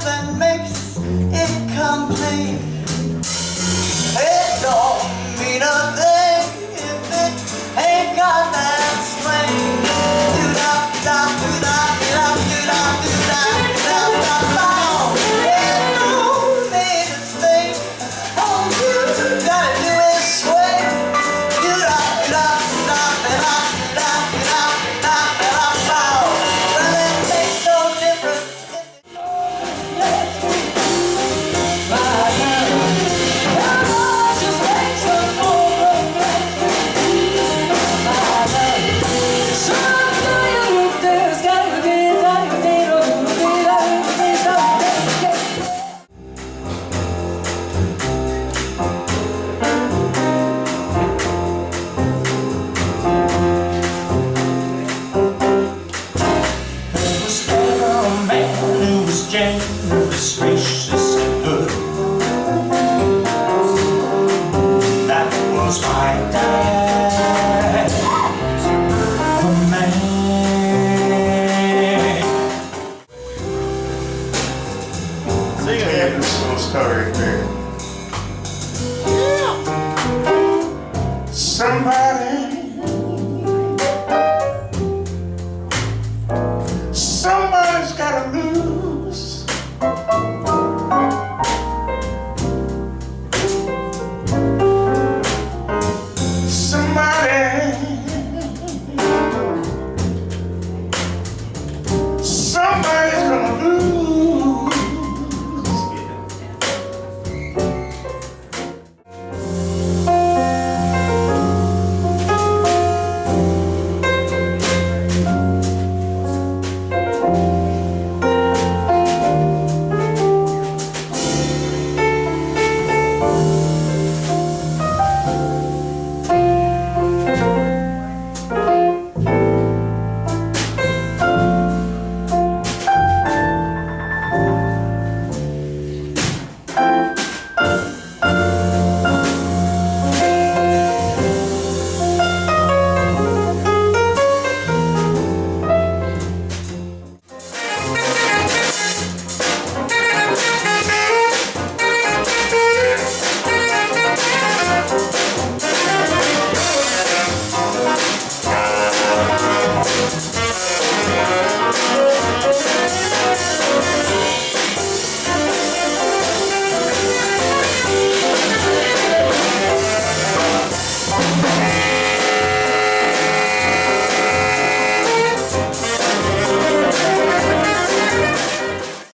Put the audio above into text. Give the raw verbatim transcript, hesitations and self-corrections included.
that makes it complete. It don't mean a thing if it ain't got that swing. Do-da, da, do-da, da, do-da, do-da, da, da, da. It don't mean a thing. All you gotta do is swing. Do-da, da, da, da, da, da, da, da, da. Well, it makes no difference. Generous, gracious, and good. That was my dad, the man. Sing it. This little story here. Somebody, somebody's gotta lose.